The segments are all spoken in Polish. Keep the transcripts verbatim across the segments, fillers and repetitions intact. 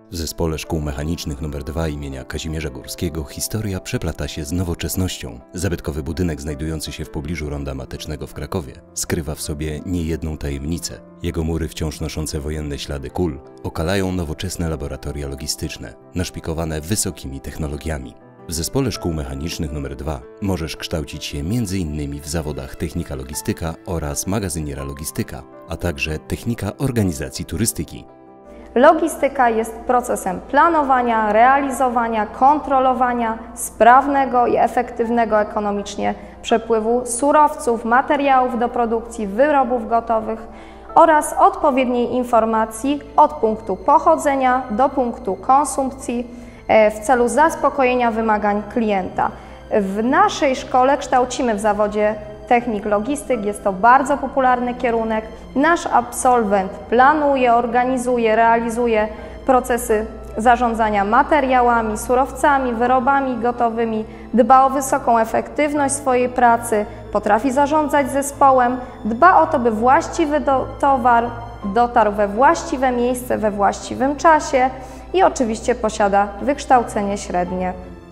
W Zespole Szkół Mechanicznych numer dwa imienia Kazimierza Górskiego historia przeplata się z nowoczesnością. Zabytkowy budynek znajdujący się w pobliżu Ronda Matecznego w Krakowie skrywa w sobie niejedną tajemnicę. Jego mury wciąż noszące wojenne ślady kul okalają nowoczesne laboratoria logistyczne, naszpikowane wysokimi technologiami. W Zespole Szkół Mechanicznych numer dwa możesz kształcić się między innymi w zawodach technika logistyka oraz magazyniera logistyka, a także technika organizacji turystyki. Logistyka jest procesem planowania, realizowania, kontrolowania sprawnego i efektywnego ekonomicznie przepływu surowców, materiałów do produkcji, wyrobów gotowych oraz odpowiedniej informacji od punktu pochodzenia do punktu konsumpcji w celu zaspokojenia wymagań klienta. W naszej szkole kształcimy w zawodzie technik logistyk, jest to bardzo popularny kierunek. Nasz absolwent planuje, organizuje, realizuje procesy zarządzania materiałami, surowcami, wyrobami gotowymi, dba o wysoką efektywność swojej pracy, potrafi zarządzać zespołem, dba o to, by właściwy do, towar dotarł we właściwe miejsce, we właściwym czasie i oczywiście posiada wykształcenie średnie.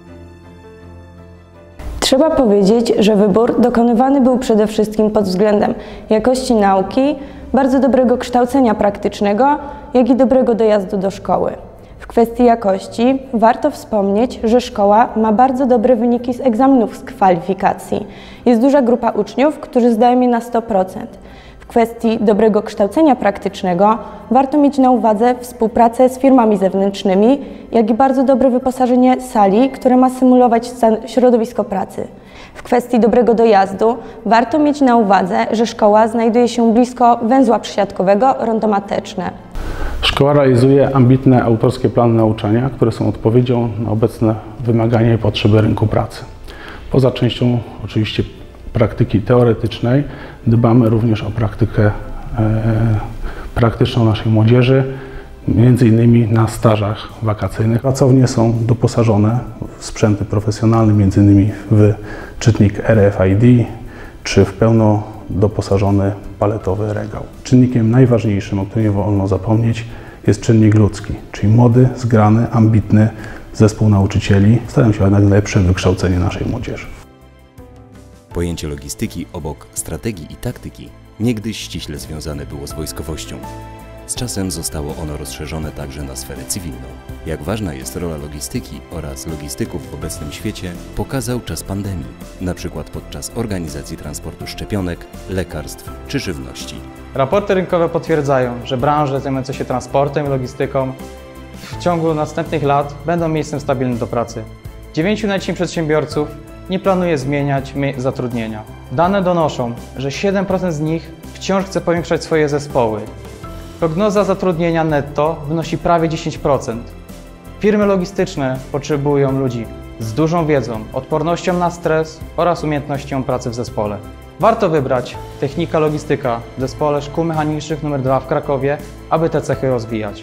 Trzeba powiedzieć, że wybór dokonywany był przede wszystkim pod względem jakości nauki, bardzo dobrego kształcenia praktycznego, jak i dobrego dojazdu do szkoły. W kwestii jakości warto wspomnieć, że szkoła ma bardzo dobre wyniki z egzaminów z kwalifikacji. Jest duża grupa uczniów, którzy zdają je na sto procent. W kwestii dobrego kształcenia praktycznego warto mieć na uwadze współpracę z firmami zewnętrznymi, jak i bardzo dobre wyposażenie sali, które ma symulować środowisko pracy. W kwestii dobrego dojazdu warto mieć na uwadze, że szkoła znajduje się blisko węzła przysiadkowego Rondo Mateczne. Szkoła realizuje ambitne autorskie plany nauczania, które są odpowiedzią na obecne wymagania i potrzeby rynku pracy. Poza częścią oczywiście praktyki teoretycznej dbamy również o praktykę e, praktyczną naszej młodzieży, między innymi na stażach wakacyjnych. Pracownie są doposażone w sprzęty profesjonalne, między innymi w czytnik R F I D czy w pełno doposażony paletowy regał. Czynnikiem najważniejszym, o którym nie wolno zapomnieć, jest czynnik ludzki, czyli młody, zgrany, ambitny zespół nauczycieli. Starają się o jak najlepsze wykształcenie naszej młodzieży. Pojęcie logistyki obok strategii i taktyki niegdyś ściśle związane było z wojskowością. Z czasem zostało ono rozszerzone także na sferę cywilną. Jak ważna jest rola logistyki oraz logistyków w obecnym świecie, pokazał czas pandemii, na przykład podczas organizacji transportu szczepionek, lekarstw czy żywności. Raporty rynkowe potwierdzają, że branże zajmujące się transportem i logistyką w ciągu następnych lat będą miejscem stabilnym do pracy. Dziewięciu na dziesięć przedsiębiorców nie planuje zmieniać zatrudnienia. Dane donoszą, że siedem procent z nich wciąż chce powiększać swoje zespoły. Prognoza zatrudnienia netto wynosi prawie dziesięć procent. Firmy logistyczne potrzebują ludzi z dużą wiedzą, odpornością na stres oraz umiejętnością pracy w zespole. Warto wybrać technika logistyka w Zespole Szkół Mechanicznych numer dwa w Krakowie, aby te cechy rozwijać.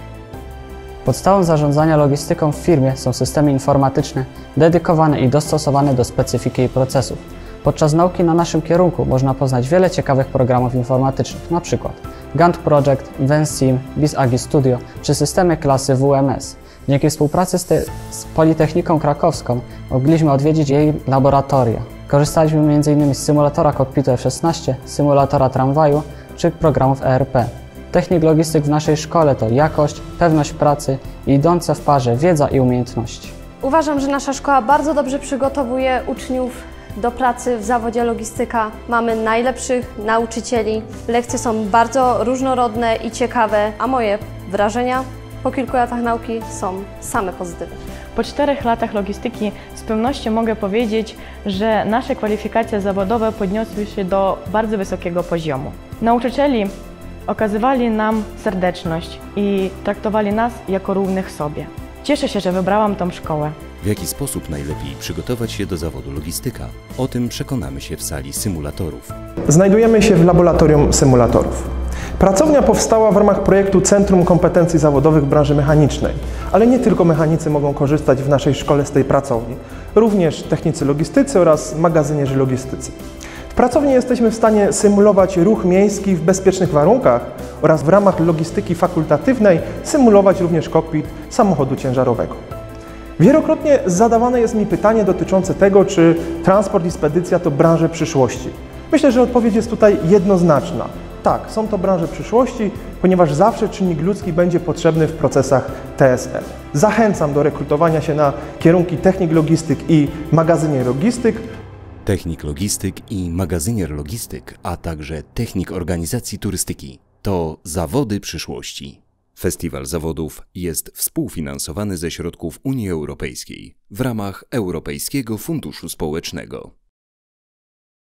Podstawą zarządzania logistyką w firmie są systemy informatyczne dedykowane i dostosowane do specyfiki i procesów. Podczas nauki na naszym kierunku można poznać wiele ciekawych programów informatycznych, np. Gantt Project, Vensim, BizAgi Studio czy systemy klasy W M S. Dzięki współpracy z, te, z Politechniką Krakowską mogliśmy odwiedzić jej laboratoria. Korzystaliśmy między innymi z symulatora kokpitu F szesnaście, symulatora tramwaju czy programów E R P. Technik logistyk w naszej szkole to jakość, pewność pracy i idące w parze wiedza i umiejętności. Uważam, że nasza szkoła bardzo dobrze przygotowuje uczniów do pracy w zawodzie logistyka. Mamy najlepszych nauczycieli, lekcje są bardzo różnorodne i ciekawe, a moje wrażenia po kilku latach nauki są same pozytywne. Po czterech latach logistyki z pewnością mogę powiedzieć, że nasze kwalifikacje zawodowe podniosły się do bardzo wysokiego poziomu. Nauczycieli okazywali nam serdeczność i traktowali nas jako równych sobie. Cieszę się, że wybrałam tą szkołę. W jaki sposób najlepiej przygotować się do zawodu logistyka? O tym przekonamy się w sali symulatorów. Znajdujemy się w laboratorium symulatorów. Pracownia powstała w ramach projektu Centrum Kompetencji Zawodowych w branży mechanicznej, ale nie tylko mechanicy mogą korzystać w naszej szkole z tej pracowni, również technicy logistycy oraz magazynierzy logistycy. W pracowni jesteśmy w stanie symulować ruch miejski w bezpiecznych warunkach oraz w ramach logistyki fakultatywnej symulować również kokpit samochodu ciężarowego. Wielokrotnie zadawane jest mi pytanie dotyczące tego, czy transport i spedycja to branże przyszłości. Myślę, że odpowiedź jest tutaj jednoznaczna. Tak, są to branże przyszłości, ponieważ zawsze czynnik ludzki będzie potrzebny w procesach T S L. Zachęcam do rekrutowania się na kierunki technik logistyk i magazynier logistyk. Technik logistyk i magazynier logistyk, a także technik organizacji turystyki to zawody przyszłości. Festiwal Zawodów jest współfinansowany ze środków Unii Europejskiej w ramach Europejskiego Funduszu Społecznego.